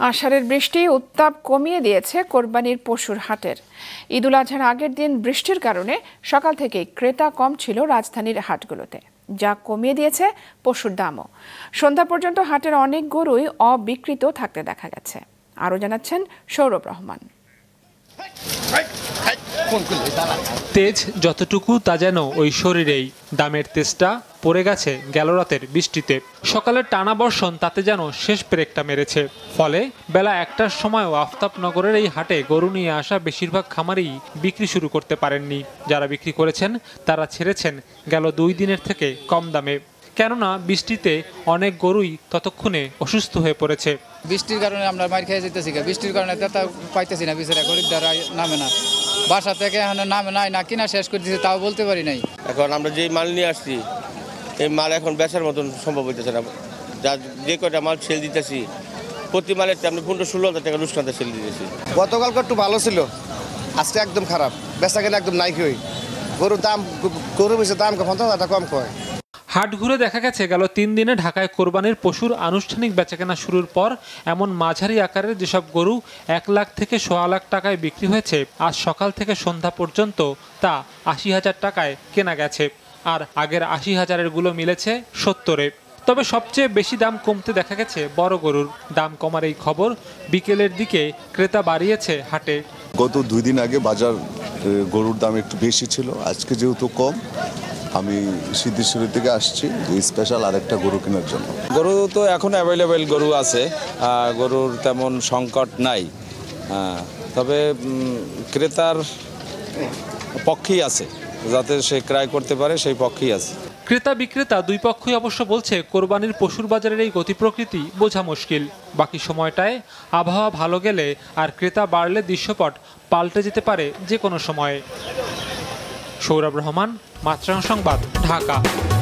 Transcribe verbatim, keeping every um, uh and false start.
আষাঢ়ের বৃষ্টি উত্তাপ কমিয়ে দিয়েছে কোরবানির পশুর হাটের। ঈদুল আজহার আগের দিন বৃষ্টির কারণে সকাল থেকেই ক্রেতা কম ছিল রাজধানীর হাটগুলোতে, যা কমিয়ে দিয়েছে পশুর দামও। সন্ধ্যা পর্যন্ত হাটের অনেক গরুই অবিক্রিত থাকতে দেখা গেছে। আরও জানাচ্ছেন সৌরভ রহমান। তেজ যতটুকু তা যেন ওই শরীরেই, দামের তেজটা পড়ে গেছে গেল রাতের বৃষ্টিতে। সকালের টানা বর্ষণ তাতে যেন শেষ ব্রেকটা মেরেছে। ফলে বেলা একটার সময়ও আফতাবনগরের এই হাটে গরু নিয়ে আসা বেশিরভাগ খামারই বিক্রি শুরু করতে পারেননি। যারা বিক্রি করেছেন তারা ছেড়েছেন গেল দুই দিনের থেকে কম দামে, কেননা বৃষ্টিতে অনেক গরুই ততক্ষণে অসুস্থ হয়ে পড়েছে। বৃষ্টির কারণে আমরা মার খেয়ে যেতেছি, বৃষ্টির কারণে তা পাইতেছি না, বিচারা গরিবরা নামে না, বাসা থেকে এখন নামে নাই, না কিনা শেষ করে দিচ্ছে তাও বলতে পারি নাই। এখন আমরা যেই মাল নিয়ে আসছি এই মাল এখন বেচার মতন সম্ভব হইতেছে না। যা যে কয়টা মাল সেল দিতেছি প্রতি মালের আমরা পনেরো ষোলো হাজার টাকা রুশনাতে সেল দিতেছি। গতকালকে একটু ভালো ছিল, আজকে একদম খারাপ, বেচা কেনা একদম নাই। কই গরুর দাম গরু বেশি দাম পঞ্চাশ হাজার টাকা কম কয়। হাট ঘুরে দেখা গেছে গেল তিন দিনে ঢাকায় কোরবানির পশুর আনুষ্ঠানিক বেচাকেনা শুরুর পর এমন মাঝারি আকারের যেসব গরু এক লাখ থেকে সোয়া লাখ টাকায় বিক্রি হয়েছে, আজ সকাল থেকে সন্ধ্যা পর্যন্ত তা আশি হাজার টাকায় কেনা গেছে। আর আগের আশি হাজারের গুলো মিলেছে সত্তরে। তবে সবচেয়ে বেশি দাম কমতে দেখা গেছে বড় গরুর। দাম কমার এই খবর বিকেলের দিকে ক্রেতা বাড়িয়েছে হাটে। গত দুই দিন আগে বাজার গরুর দাম একটু বেশি ছিল, আজকে যেহেতু কম, আমি সিদ্ধেশ্বরী থেকে আসছি স্পেশাল আরেকটা গরু কেনার জন্য। গরু তো এখন অ্যাভেলেবেল গরু আছে, গরুর তেমন সংকট নাই, তবে ক্রেতার পক্ষেই আছে, যাতে সে ক্রয় করতে পারে সেই পক্ষেই আছে। ক্রেতা বিক্রেতা দুই পক্ষই অবশ্য বলছে কোরবানির পশুর বাজারের এই গতি প্রকৃতি বোঝা মুশকিল। বাকি সময়টায় আবহাওয়া ভালো গেলে আর ক্রেতা বাড়লে দৃশ্যপট পাল্টে যেতে পারে যে কোনো সময়ে। সৌরভ রহমান, মাছরাঙা সংবাদ, ঢাকা।